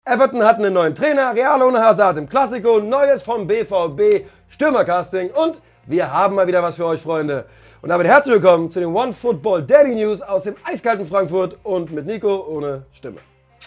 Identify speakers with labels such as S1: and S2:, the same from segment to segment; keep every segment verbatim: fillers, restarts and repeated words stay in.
S1: Everton hat einen neuen Trainer, Real ohne Hazard im Classico, Neues vom B V B, Stürmercasting und wir haben mal wieder was für euch, Freunde. Und damit herzlich willkommen zu den One Football Daily News aus dem eiskalten Frankfurt und mit Nico ohne Stimme.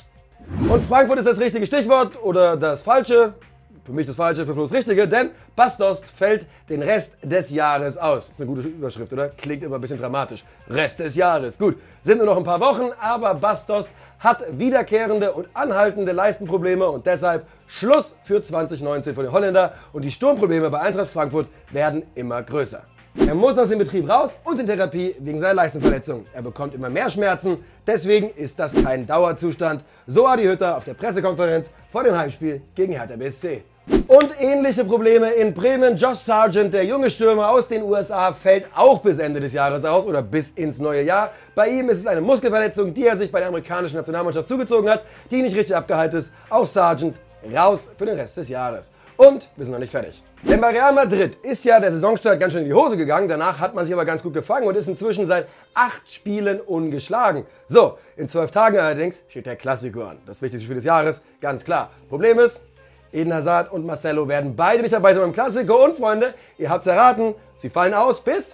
S1: Und Frankfurt ist das richtige Stichwort oder das falsche? Für mich das falsche, für Flo das richtige, denn Bas Dost fällt den Rest des Jahres aus. Das ist eine gute Überschrift, oder? Klingt immer ein bisschen dramatisch. Rest des Jahres. Gut, sind nur noch ein paar Wochen, aber Bas Dost hat wiederkehrende und anhaltende Leistenprobleme und deshalb Schluss für zwanzig neunzehn für den Holländer und die Sturmprobleme bei Eintracht Frankfurt werden immer größer. Er muss aus dem Betrieb raus und in Therapie wegen seiner Leistenverletzung. Er bekommt immer mehr Schmerzen, deswegen ist das kein Dauerzustand. So Adi Hütter auf der Pressekonferenz vor dem Heimspiel gegen Hertha B S C. Und ähnliche Probleme in Bremen. Josh Sargent, der junge Stürmer aus den U S A, fällt auch bis Ende des Jahres aus oder bis ins neue Jahr. Bei ihm ist es eine Muskelverletzung, die er sich bei der amerikanischen Nationalmannschaft zugezogen hat, die nicht richtig abgeheilt ist. Auch Sargent raus für den Rest des Jahres. Und wir sind noch nicht fertig. Denn bei Real Madrid ist ja der Saisonstart ganz schön in die Hose gegangen. Danach hat man sich aber ganz gut gefangen und ist inzwischen seit acht Spielen ungeschlagen. So, in zwölf Tagen allerdings steht der Classico an. Das wichtigste Spiel des Jahres, ganz klar. Problem ist, Eden Hazard und Marcelo werden beide nicht dabei sein beim Classico. Und Freunde, ihr habt es erraten, sie fallen aus bis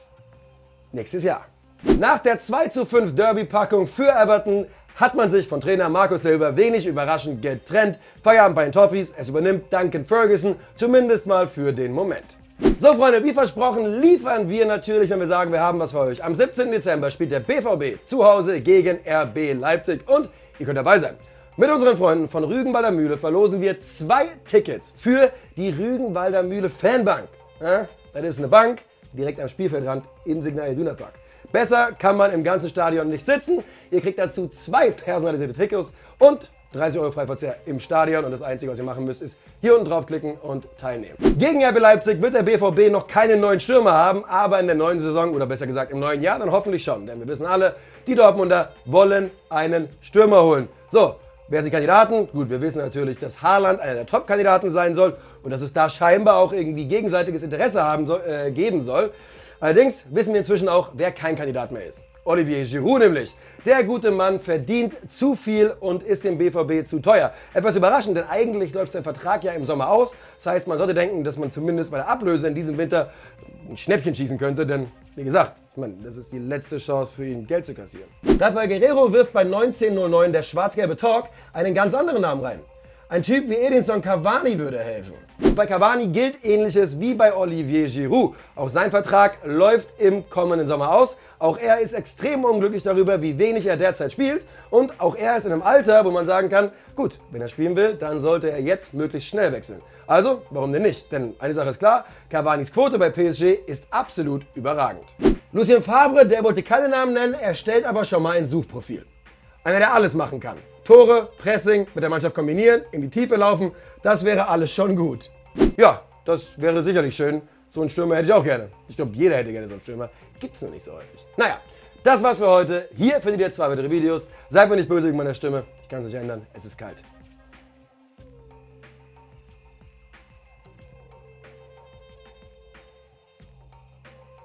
S1: nächstes Jahr. Nach der zwei zu fünf Derby-Packung für Everton hat man sich von Trainer Marco Silva wenig überraschend getrennt. Feierabend bei den Toffees, es übernimmt Duncan Ferguson, zumindest mal für den Moment. So Freunde, wie versprochen liefern wir natürlich, wenn wir sagen, wir haben was für euch. Am siebzehnten Dezember spielt der B V B zu Hause gegen R B Leipzig und ihr könnt dabei sein. Mit unseren Freunden von Rügenwalder Mühle verlosen wir zwei Tickets für die Rügenwalder Mühle Fanbank. Ja, das ist eine Bank direkt am Spielfeldrand im Signal Iduna Park. Besser kann man im ganzen Stadion nicht sitzen. Ihr kriegt dazu zwei personalisierte Tickets und dreißig Euro Freiverzehr im Stadion. Und das Einzige, was ihr machen müsst, ist hier unten draufklicken und teilnehmen. Gegen R B Leipzig wird der B V B noch keinen neuen Stürmer haben, aber in der neuen Saison, oder besser gesagt im neuen Jahr, dann hoffentlich schon. Denn wir wissen alle, die Dortmunder wollen einen Stürmer holen. So, wer sind die Kandidaten? Gut, wir wissen natürlich, dass Haaland einer der Top-Kandidaten sein soll und dass es da scheinbar auch irgendwie gegenseitiges Interesse haben soll, äh, geben soll. Allerdings wissen wir inzwischen auch, wer kein Kandidat mehr ist. Olivier Giroud nämlich. Der gute Mann verdient zu viel und ist dem B V B zu teuer. Etwas überraschend, denn eigentlich läuft sein Vertrag ja im Sommer aus. Das heißt, man sollte denken, dass man zumindest bei der Ablöse in diesem Winter ein Schnäppchen schießen könnte, denn wie gesagt, ich meine, das ist die letzte Chance für ihn, Geld zu kassieren. Rafael Guerreiro wirft bei neunzehn null neun der schwarz-gelbe Talk einen ganz anderen Namen rein. Ein Typ wie Edinson Cavani würde helfen. Und bei Cavani gilt Ähnliches wie bei Olivier Giroud. Auch sein Vertrag läuft im kommenden Sommer aus. Auch er ist extrem unglücklich darüber, wie wenig er derzeit spielt. Und auch er ist in einem Alter, wo man sagen kann, gut, wenn er spielen will, dann sollte er jetzt möglichst schnell wechseln. Also, warum denn nicht? Denn eine Sache ist klar, Cavanis Quote bei P S G ist absolut überragend. Lucien Favre, der wollte keine Namen nennen, er stellt aber schon mal ein Suchprofil. Einer, der alles machen kann. Tore, Pressing, mit der Mannschaft kombinieren, in die Tiefe laufen, das wäre alles schon gut. Ja, das wäre sicherlich schön. So einen Stürmer hätte ich auch gerne. Ich glaube, jeder hätte gerne so einen Stürmer. Gibt's nur nicht so häufig. Naja, das war's für heute. Hier findet ihr zwei weitere Videos. Seid mir nicht böse wegen meiner Stimme. Ich kann es nicht ändern. Es ist kalt.